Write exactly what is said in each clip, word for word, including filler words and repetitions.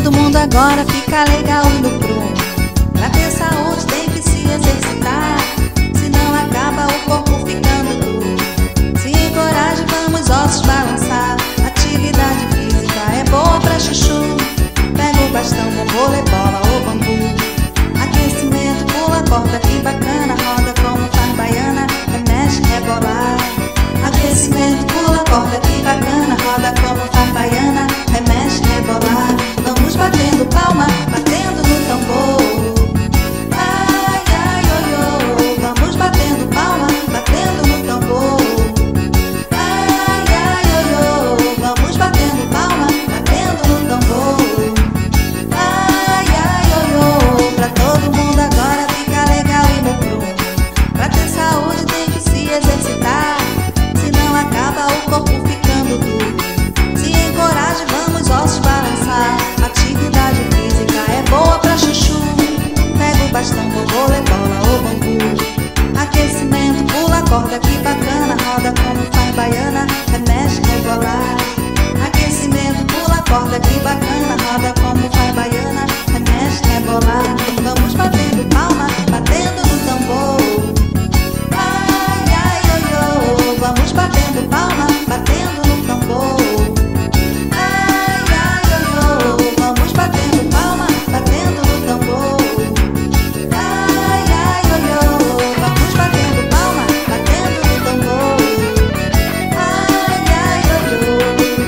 todo mundo agora fica legal e no prumo. Pra ter saúde tem que se exercitar, senão acaba o corpo ficando duro. Se encoraje, vamos ossos balançar. Atividade física é boa pra chuchu. Pega o bastão com vôlei, bola ou bambu. Aquecimento, pula corda, que bacana. Roda como faz baiana, remexe, rebolar. Aquecimento, pula corda, que bacana. Roda como faz baiana, remexe, rebolar. Vamos batendo palma, batendo no tambor. Ai, ai, oi, oi. Vamos batendo palma, batendo no tambor. Ai, ai, oi, oi. Vamos batendo palma, batendo no tambor. Ai, ai, oi, oi. Pra todo mundo agora fica legal e no prumo. Pra ter saúde tem que se exercitar, senão acaba o corpo ficando duro. Se encoraje, vamos ossos balançar. Atividade física é boa pra chuchu. Pega o bastão, vôlei, bola ou bambu. Aquecimento, pula corda, que bacana. Roda como faz baiana, remexe, rebolar. Aquecimento, pula corda, que bacana. Roda como faz baiana, remexe, rebolar. Vamos batendo palma, batendo no tambor. Ai, ai, oi, oi. Vamos batendo palma, batendo no tambor. Ai, ai, oi, oi. Vamos batendo palma, batendo no tambor. Ai, ai, oi, oi. Vamos batendo palma, batendo no tambor. Ai, ai, oi, oi.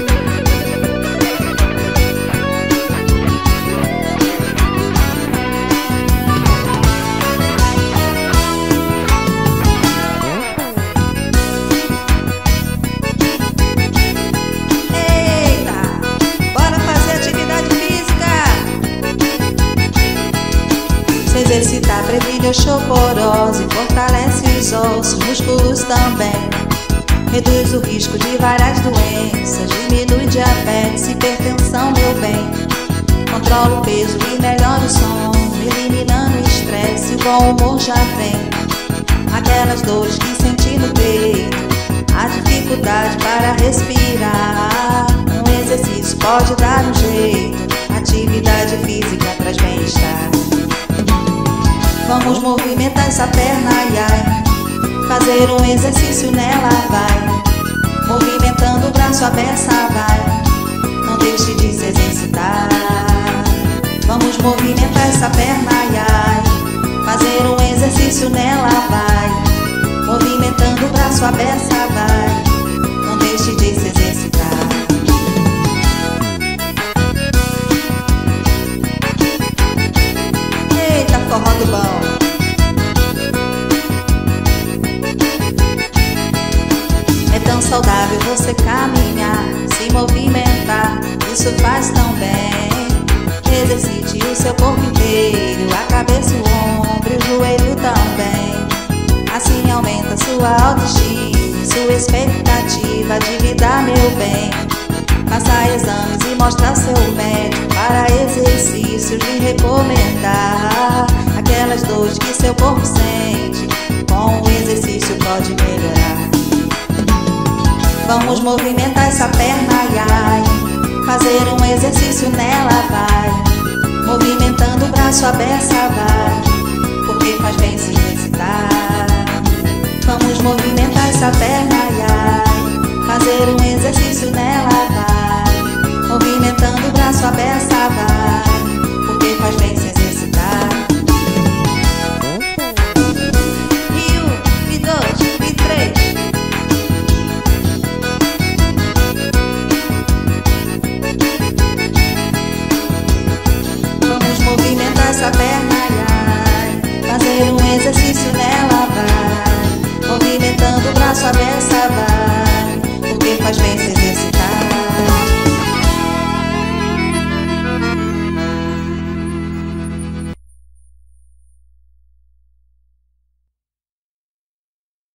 Eita, bora fazer atividade física. Se exercitar previne osteoporose, fortalece os ossos, músculos também. Reduz o risco de várias doenças, diminui diabetes, hipertensão, meu bem. Controla o peso e melhora o sono, eliminando o estresse, o bom humor já vem. Aquelas dores que senti no peito, a dificuldade para respirar. Um exercício pode dar um jeito, atividade física traz bem-estar. Vamos movimentar essa perna, ai, ai. Fazer um exercício nela, vai. Movimentando o braço, a beça, vai. Não deixe de se exercitar. Vamos movimentar essa perna, ai, ai. Fazer um exercício nela, vai. Movimentando o braço, a beça, vai. Não deixe de se exercitar. Eita, forró do bom. É tão saudável você caminhar, se movimentar, isso faz tão bem. Exercite o seu corpo inteiro, a cabeça, o ombro e o joelho também. Assim aumenta sua autoestima, sua expectativa de vida, meu bem. Faça exames e mostre ao seu médico para exercícios lhe recomendar. Aquelas dores que seu corpo sente, com o exercício pode melhorar. Vamos movimentar essa perna, ai, ai. Fazer um exercício nela, vai. Movimentando o braço, a beça, vai. Porque faz bem se exercitar. Vamos movimentar essa perna,